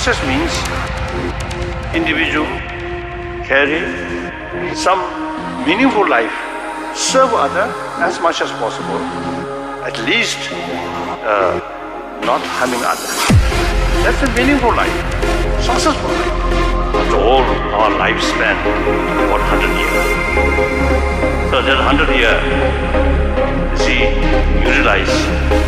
Success means individual carry some meaningful life, serve other as much as possible, at least not harming others. That's a meaningful life, successful life. After all, our lifespan, about 100 years. So that 100 years, utilize